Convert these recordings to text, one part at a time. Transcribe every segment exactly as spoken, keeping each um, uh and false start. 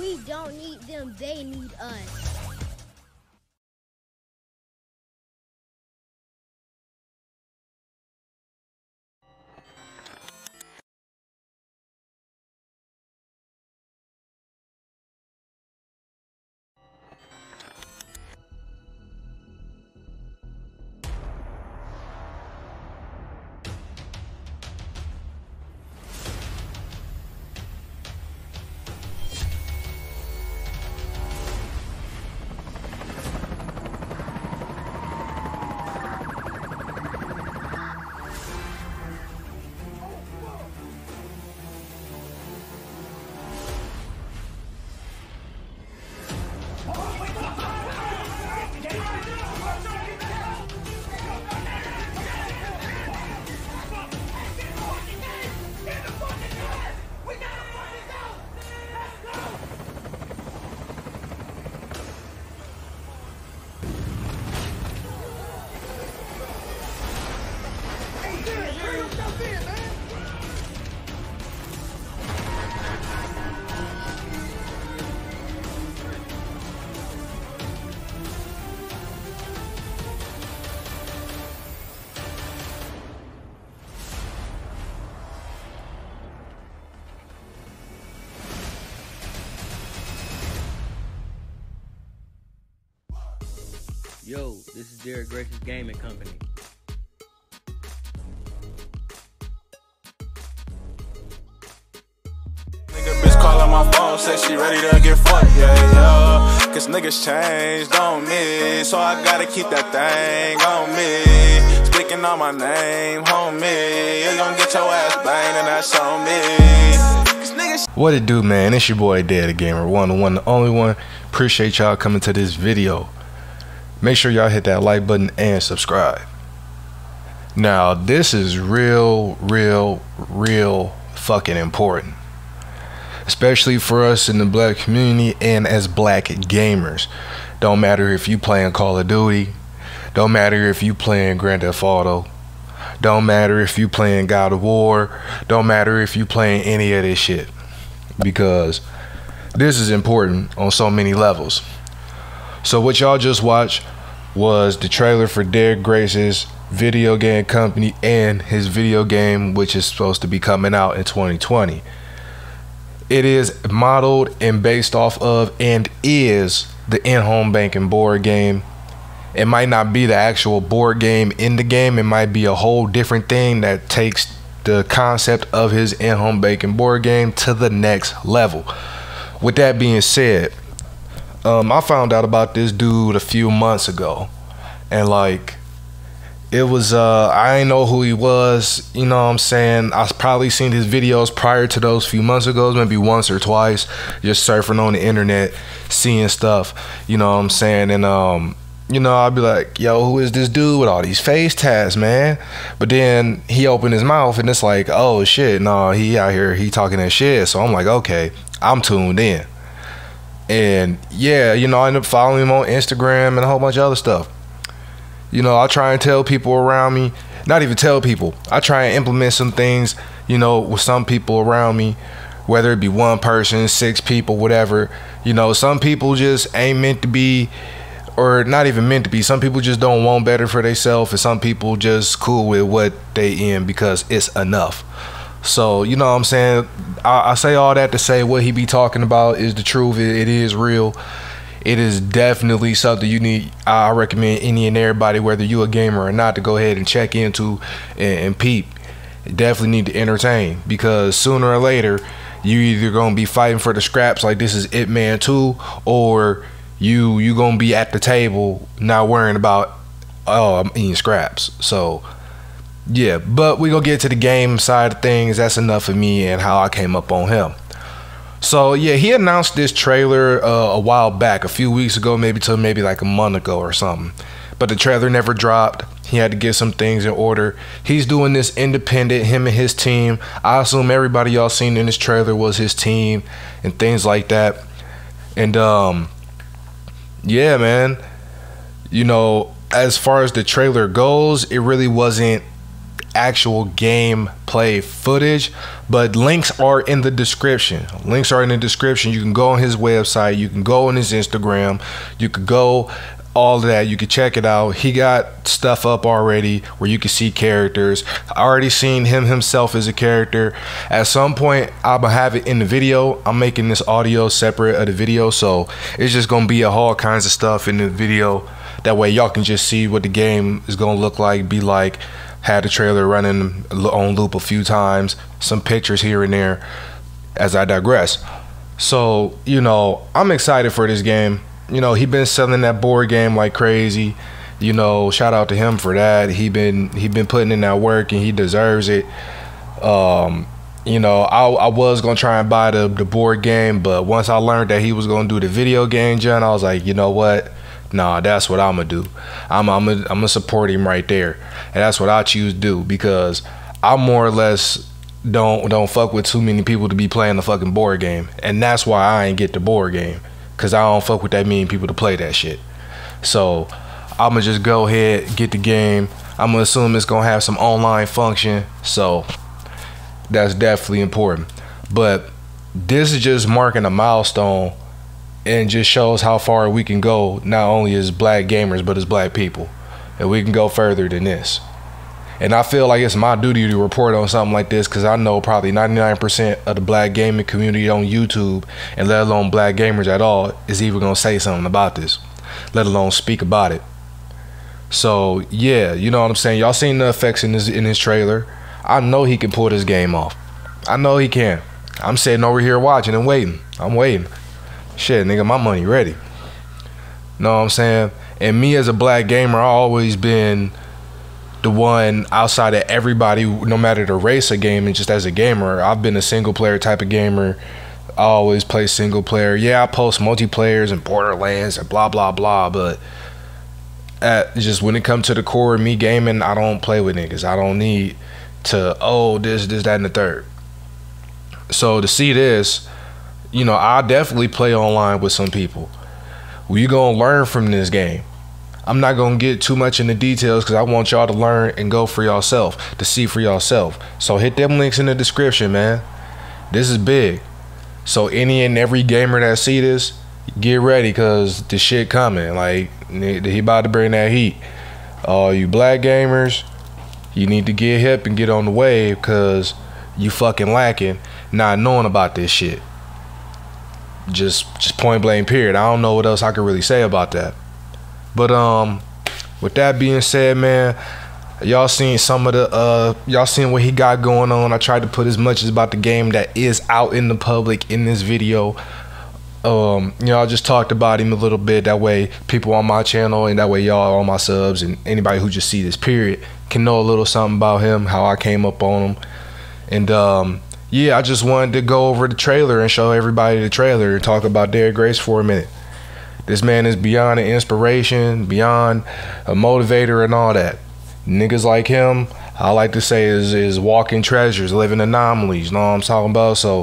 We don't need them, they need us. Yo, this is Derek Grace's Gaming Company. Nigga bitch calling my phone, said she ready to get fucked, yeah, yeah. Cause niggas changed on me, so I gotta keep that thing on me. Speaking on my name, homie, you gon' get your ass banged and that's on me. Cause niggas. What it do, man? It's your boy Dad the Gamer, one the one, the only one. Appreciate y'all coming to this video. Make sure y'all hit that like button and subscribe. Now, this is real, real, real fucking important. Especially for us in the black community and as black gamers. Don't matter if you playing Call of Duty. Don't matter if you playing Grand Theft Auto. Don't matter if you playing God of War. Don't matter if you playing any of this shit. Because this is important on so many levels. So what y'all just watched was the trailer for Derek Grace's video game company and his video game, which is supposed to be coming out in twenty twenty. It is modeled and based off of and is the in-home banking board game. It might not be the actual board game in the game. It might be a whole different thing that takes the concept of his in-home banking board game to the next level. With that being said, Um, I found out about this dude a few months ago, and like, it was, uh, I didn't know who he was, you know what I'm saying? I probably seen his videos prior to those few months ago, maybe once or twice, just surfing on the internet, seeing stuff, you know what I'm saying? And, um, you know, I'd be like, yo, who is this dude with all these face tats, man? But then he opened his mouth and it's like, oh shit, no, he out here, he talking that shit. So I'm like, okay, I'm tuned in. And yeah, you know, I ended up following him on Instagram and a whole bunch of other stuff. You know, I try and tell people around me, not even tell people, I try and implement some things, you know, with some people around me, whether it be one person, six people, whatever. You know, some people just ain't meant to be, or not even meant to be. Some people just don't want better for themselves, and some people just cool with what they in because it's enough. So, you know what I'm saying? I, I say all that to say what he be talking about is the truth. It, it is real. It is definitely something you need. I recommend any and everybody, whether you a gamer or not, to go ahead and check into and, and peep. You definitely need to entertain, because sooner or later, you either gonna be fighting for the scraps like this is Ip Man two, or you you gonna be at the table not worrying about, oh, I'm eating scraps. So yeah, but we gonna get to the game side of things. That's enough of me and how I came up on him. So yeah, he announced this trailer uh, a while back, a few weeks ago, maybe till maybe like a month ago or something. But the trailer never dropped. He had to get some things in order. He's doing this independent, him and his team. I assume everybody y'all seen in this trailer was his team and things like that. And um, yeah, man, you know, as far as the trailer goes, it really wasn't actual gameplay footage, but links are in the description. Links are in the description. You can go on his website, you can go on his Instagram, you could go all of that. You can check it out. He got stuff up already where you can see characters. I already seen him himself as a character. At some point I'm gonna have it in the video. I'm making this audio separate of the video, so it's just gonna be a whole kinds of stuff in the video. That way y'all can just see what the game is gonna look like, be like. Had the trailer running on loop a few times, some pictures here and there as I digress. So, you know, I'm excited for this game. You know, he been selling that board game like crazy. You know, shout out to him for that. He been he been putting in that work and he deserves it. Um, you know, I, I was gonna try and buy the, the board game, but once I learned that he was gonna do the video game, John, I was like, you know what? Nah, that's what I'm gonna do. I'm I'm gonna, I'm gonna support him right there, and that's what I choose to do because I more or less don't don't fuck with too many people to be playing the fucking board game, and that's why I ain't get the board game, cause I don't fuck with that many people to play that shit. So I'm gonna just go ahead get the game. I'm gonna assume it's gonna have some online function, so that's definitely important. But this is just marking a milestone. And just shows how far we can go, not only as black gamers, but as black people. And we can go further than this. And I feel like it's my duty to report on something like this because I know probably ninety-nine percent of the black gaming community on YouTube, and let alone black gamers at all, is even going to say something about this, let alone speak about it. So, yeah, you know what I'm saying? Y'all seen the effects in his, in his trailer. I know he can pull this game off. I know he can. I'm sitting over here watching and waiting. I'm waiting. Shit, nigga, my money ready. Know what I'm saying? And me as a black gamer, I always been the one outside of everybody, no matter the race of gaming, just as a gamer. I've been a single player type of gamer. I always play single player. Yeah, I post multiplayers and Borderlands and blah, blah, blah. But at, just when it comes to the core of me gaming, I don't play with niggas. I don't need to, oh, this, this, that, and the third. So to see this, you know, I definitely play online with some people. Well, you gonna learn from this game. I'm not gonna get too much into details because I want y'all to learn and go for yourself, to see for yourself. So hit them links in the description, man. This is big. So any and every gamer that see this, get ready because the shit coming. Like, he about to bring that heat. All you black gamers, you need to get hip and get on the wave because you fucking lacking not knowing about this shit. Just just point blank period. I don't know what else I could really say about that. But um with that being said, man, y'all seen some of the uh y'all seen what he got going on. I tried to put as much as about the game that is out in the public in this video. Um you know, I just talked about him a little bit, that way people on my channel and that way y'all on my subs and anybody who just see this period can know a little something about him, how I came up on him. And um yeah, I just wanted to go over the trailer and show everybody the trailer and talk about Derek Grace for a minute. This man is beyond an inspiration, beyond a motivator and all that. Niggas like him, I like to say, is, is walking treasures, living anomalies, you know what I'm talking about? So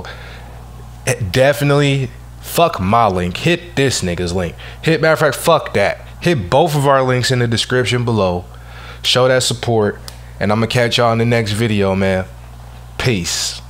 definitely fuck my link. Hit this nigga's link. Hit, matter of fact, fuck that. Hit both of our links in the description below. Show that support. And I'm going to catch y'all in the next video, man. Peace.